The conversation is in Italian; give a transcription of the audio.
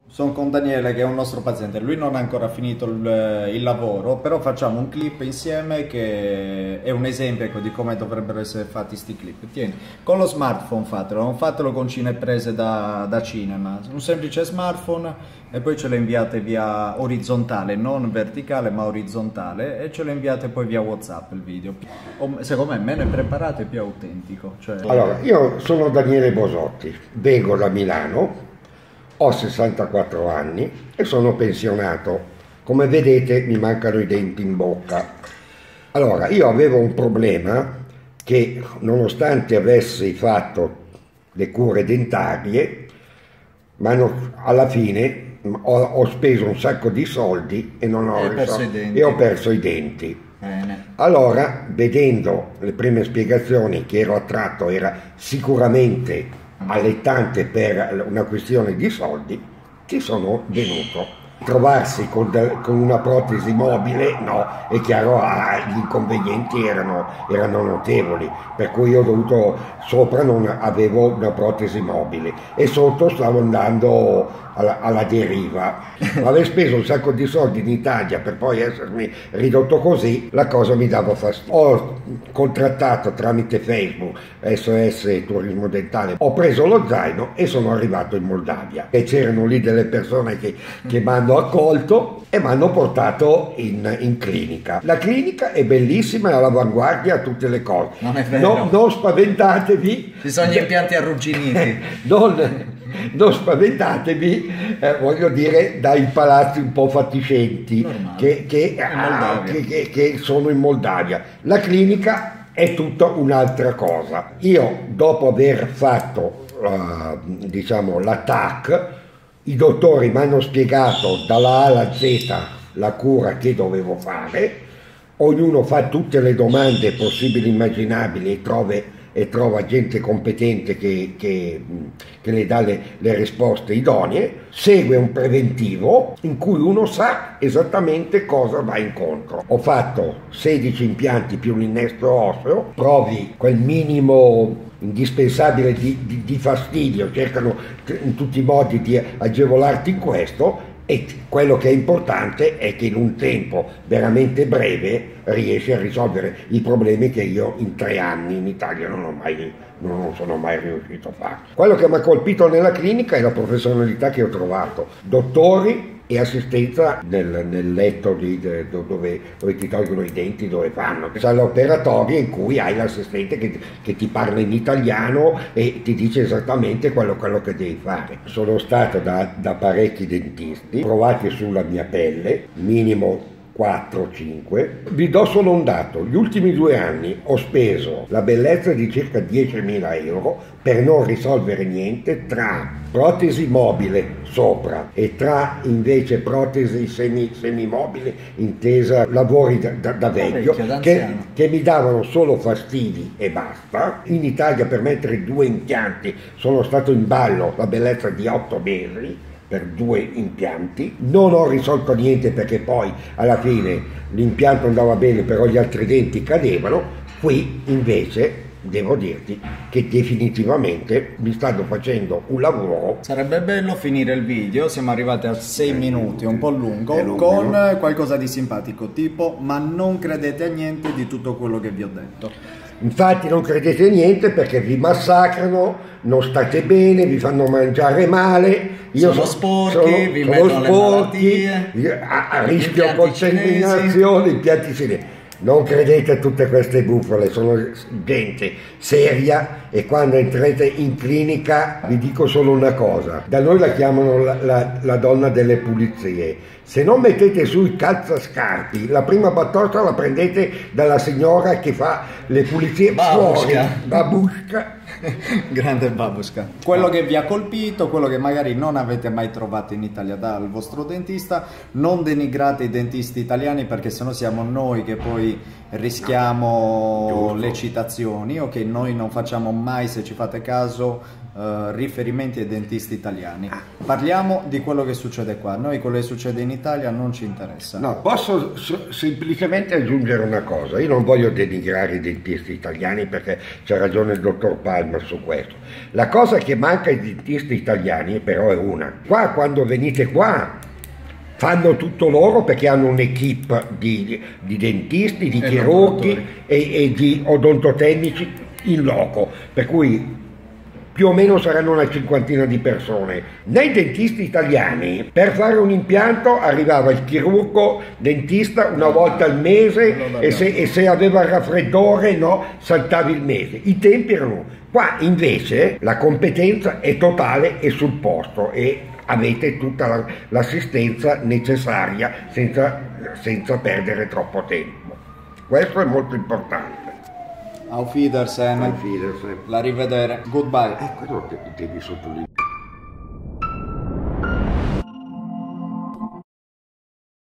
Sono con Daniele che è un nostro paziente, lui non ha ancora finito il lavoro, però facciamo un clip insieme che è un esempio, ecco, di come dovrebbero essere fatti sti clip. Tieni, con lo smartphone fatelo, non fatelo con cineprese da cinema, un semplice smartphone e poi ce lo inviate via orizzontale, non verticale ma orizzontale, e ce lo inviate poi via WhatsApp il video. Secondo me meno è preparato e più autentico. Cioè... Allora, io sono Daniele Bosotti, vengo da Milano. Ho 64 anni e sono pensionato. Come vedete mi mancano i denti in bocca. Allora, io avevo un problema che nonostante avessi fatto le cure dentarie, ma alla fine ho speso un sacco di soldi e non ho e ho perso i denti. Bene. Allora, vedendo le prime spiegazioni che ero attratto, era sicuramente allettante per una questione di soldi, ci sono venuto. Trovarsi con una protesi mobile, no, è chiaro, gli inconvenienti erano notevoli, per cui io ho dovuto, sopra non avevo una protesi mobile e sotto stavo andando alla deriva. Aver speso un sacco di soldi in Italia per poi essermi ridotto così, la cosa mi dava fastidio. Ho contrattato tramite Facebook SOS Turismo Dentale, ho preso lo zaino e sono arrivato in Moldavia e c'erano lì delle persone che mi hanno accolto e mi hanno portato in clinica. La clinica è bellissima, è all'avanguardia a tutte le cose. Non è vero. Non spaventatevi. Ci sono gli impianti arrugginiti. Non spaventatevi, voglio dire, dai palazzi un po' fatiscenti che sono in Moldavia. La clinica è tutta un'altra cosa. Io, dopo aver fatto diciamo la TAC, i dottori mi hanno spiegato dalla A alla Z la cura che dovevo fare, ognuno fa tutte le domande possibili e immaginabili e trova gente competente che le dà le risposte idonee, segue un preventivo in cui uno sa esattamente cosa va incontro. Ho fatto 16 impianti più un innesto osseo, provi quel minimo indispensabile di fastidio, cercano in tutti i modi di agevolarti in questo. E quello che è importante è che in un tempo veramente breve riesci a risolvere i problemi che io in 3 anni in Italia non sono mai riuscito a fare. Quello che mi ha colpito nella clinica è la professionalità che ho trovato. Dottori e assistenza nel letto dove ti tolgono i denti, dove fanno. Sala operatoria in cui hai l'assistente che ti parla in italiano e ti dice esattamente quello che devi fare. Sono stato da parecchi dentisti, provati sulla mia pelle, minimo 4-5. Vi do solo un dato: gli ultimi 2 anni ho speso la bellezza di circa 10.000 euro per non risolvere niente, tra protesi mobile sopra e tra invece protesi semimobile, intesa lavori da vecchio, che mi davano solo fastidi e basta. In Italia per mettere 2 impianti sono stato in ballo la bellezza di 8 mesi per 2 impianti, non ho risolto niente perché poi alla fine l'impianto andava bene però gli altri denti cadevano. Qui invece devo dirti che definitivamente mi stanno facendo un lavoro. Sarebbe bello finire il video, siamo arrivati a 6 minuti, un po' lungo, con qualcosa di simpatico, tipo: ma non credete a niente di tutto quello che vi ho detto. Infatti non credete a niente perché vi massacrano, non state bene, vi fanno mangiare male. Sono sporchi, vi mettono le malattie, a rischio contaminazione, impianti cinesi. Non credete a tutte queste bufale, sono gente seria e quando entrete in clinica vi dico solo una cosa: da noi la chiamano la donna delle pulizie. Se non mettete su i calzascarpi, la prima batosta la prendete dalla signora che fa le pulizie fuori, babushka. Grande babushka. Quello che vi ha colpito, quello che magari non avete mai trovato in Italia dal vostro dentista, non denigrate i dentisti italiani perché sennò siamo noi che poi rischiamo le citazioni. Ok, noi non facciamo mai, se ci fate caso, riferimenti ai dentisti italiani. Parliamo di quello che succede qua. Noi quello che succede in Italia non ci interessa. No, posso semplicemente aggiungere una cosa. Io non voglio denigrare i dentisti italiani perché c'ha ragione il dottor Palma su questo. La cosa che manca ai dentisti italiani però è una. Qua, quando venite qua, fanno tutto loro perché hanno un'equipe di dentisti, di chirurghi e di odontotecnici in loco, per cui più o meno saranno una cinquantina di persone. Nei dentisti italiani, per fare un impianto arrivava il chirurgo dentista una volta al mese e se aveva il raffreddore saltava il mese. I tempi erano. Qua invece la competenza è totale e sul posto e avete tutta l'assistenza necessaria senza perdere troppo tempo. Questo è molto importante. Auf Wiedersehen. Auf Wiedersehen. La rivedere. Goodbye. Quello devi sottolineare.